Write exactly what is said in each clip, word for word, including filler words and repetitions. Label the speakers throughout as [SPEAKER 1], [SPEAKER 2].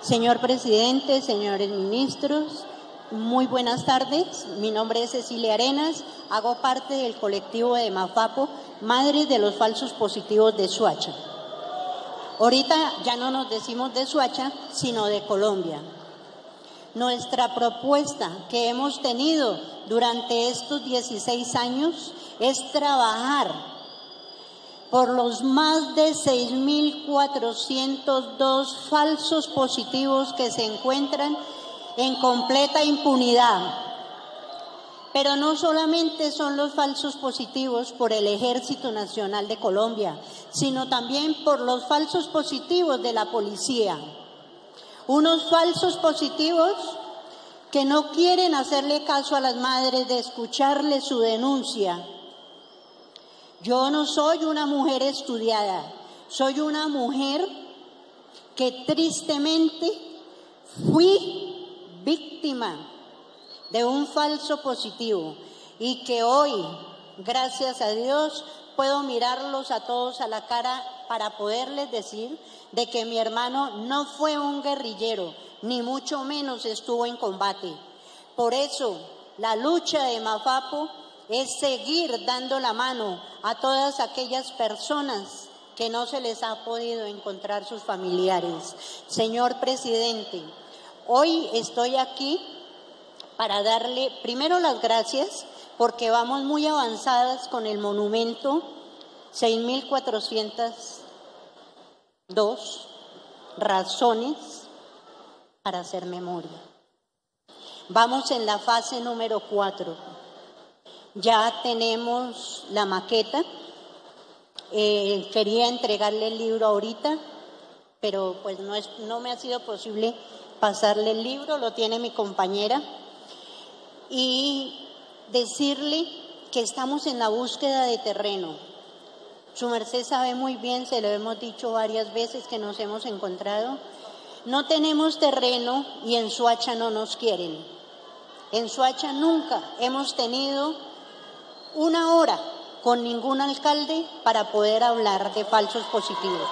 [SPEAKER 1] Señor presidente, señores ministros, muy buenas tardes. Mi nombre es Cecilia Arenas, hago parte del colectivo de Mafapo, Madres de los Falsos Positivos de Soacha. Ahorita ya no nos decimos de Soacha, sino de Colombia. Nuestra propuesta que hemos tenido durante estos dieciséis años es trabajar por los más de seis mil cuatrocientos dos falsos positivos que se encuentran en completa impunidad. Pero no solamente son los falsos positivos por el Ejército Nacional de Colombia, sino también por los falsos positivos de la policía. Unos falsos positivos que no quieren hacerle caso a las madres de escucharle su denuncia. Yo no soy una mujer estudiada, soy una mujer que tristemente fui víctima de un falso positivo y que hoy, gracias a Dios, puedo mirarlos a todos a la cara para poderles decir de que mi hermano no fue un guerrillero, ni mucho menos estuvo en combate. Por eso, la lucha de Mafapo es seguir dando la mano a todas aquellas personas que no se les ha podido encontrar sus familiares. Señor presidente, hoy estoy aquí para darle primero las gracias porque vamos muy avanzadas con el monumento seis mil cuatrocientas dos razones para hacer memoria. Vamos en la fase número cuatro. Ya tenemos la maqueta. Eh, quería entregarle el libro ahorita, pero pues no, es, no me ha sido posible pasarle el libro, lo tiene mi compañera. Y decirle que estamos en la búsqueda de terreno. Su merced sabe muy bien, se lo hemos dicho varias veces que nos hemos encontrado. No tenemos terreno y en Soacha no nos quieren. En Soacha nunca hemos tenido una hora con ningún alcalde para poder hablar de falsos positivos.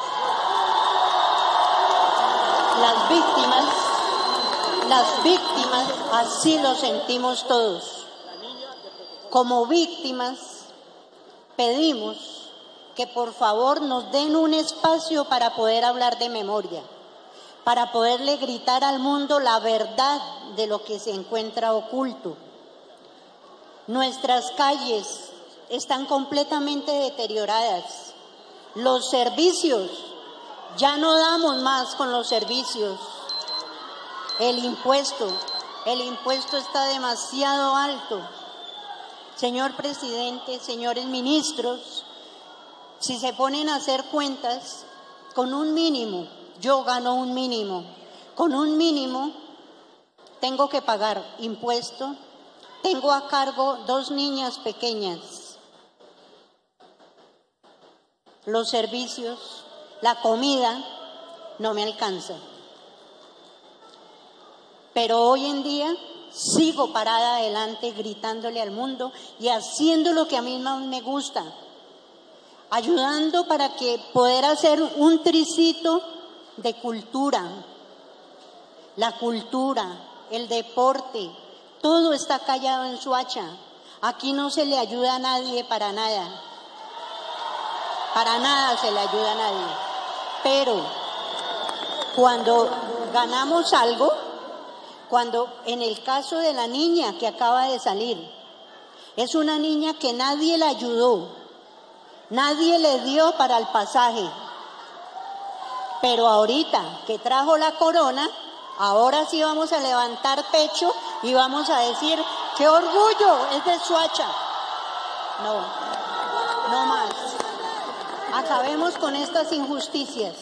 [SPEAKER 1] Las víctimas, las víctimas, así lo sentimos todos. Como víctimas, pedimos que por favor nos den un espacio para poder hablar de memoria, para poderle gritar al mundo la verdad de lo que se encuentra oculto. Nuestras calles están completamente deterioradas. Los servicios, ya no damos más con los servicios. El impuesto, el impuesto está demasiado alto. Señor presidente, señores ministros, si se ponen a hacer cuentas, con un mínimo, yo gano un mínimo, con un mínimo tengo que pagar impuesto, tengo a cargo dos niñas pequeñas, los servicios, la comida, no me alcanza. Pero hoy en día sigo parada adelante gritándole al mundo y haciendo lo que a mí más me gusta, ayudando para que poder hacer un tricito de cultura, la cultura, el deporte, todo está callado en Soacha. Aquí no se le ayuda a nadie para nada, para nada se le ayuda a nadie. Pero cuando ganamos algo, cuando en el caso de la niña que acaba de salir, es una niña que nadie la ayudó, nadie le dio para el pasaje, pero ahorita que trajo la corona, ahora sí vamos a levantar pecho y vamos a decir, ¡qué orgullo! Es de Soacha. No, no más. Acabemos con estas injusticias.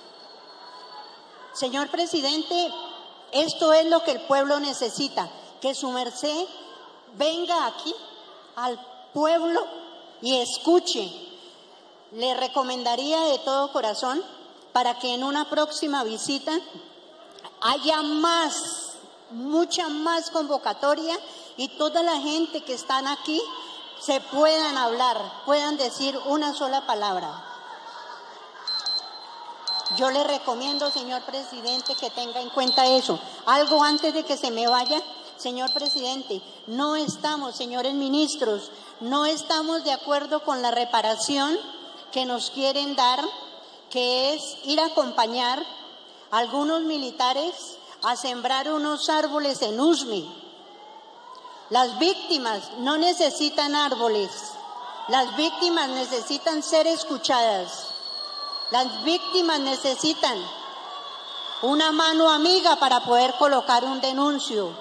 [SPEAKER 1] Señor presidente, esto es lo que el pueblo necesita, que su merced venga aquí al pueblo y escuche. Le recomendaría de todo corazón para que en una próxima visita haya más, mucha más convocatoria y toda la gente que están aquí se puedan hablar, puedan decir una sola palabra. Yo le recomiendo, señor presidente, que tenga en cuenta eso. Algo antes de que se me vaya, señor presidente, no estamos, señores ministros, no estamos de acuerdo con la reparación que nos quieren dar, que es ir a acompañar a algunos militares a sembrar unos árboles en Usme. Las víctimas no necesitan árboles, las víctimas necesitan ser escuchadas, las víctimas necesitan una mano amiga para poder colocar un denuncio.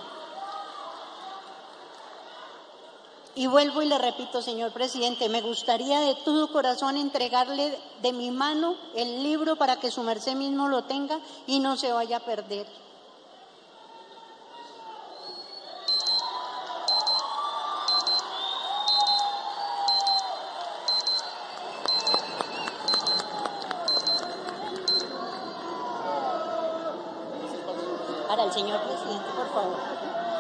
[SPEAKER 1] Y vuelvo y le repito, señor presidente, me gustaría de todo corazón entregarle de mi mano el libro para que su merced mismo lo tenga y no se vaya a perder. Para el señor presidente, por favor.